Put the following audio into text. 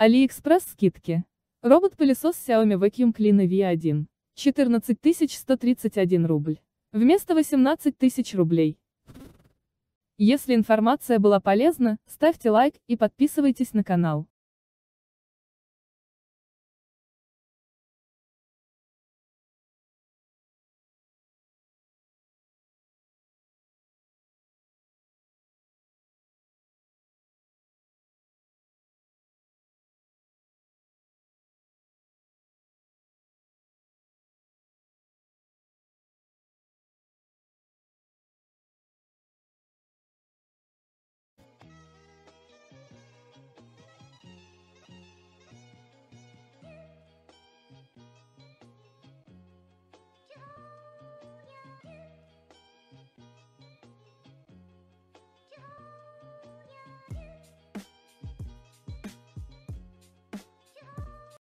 AliExpress скидки. Робот-пылесос Xiaomi Vacuum Cleaner V1. 14 131 рубль. Вместо 18 тысяч рублей. Если информация была полезна, ставьте лайк и подписывайтесь на канал.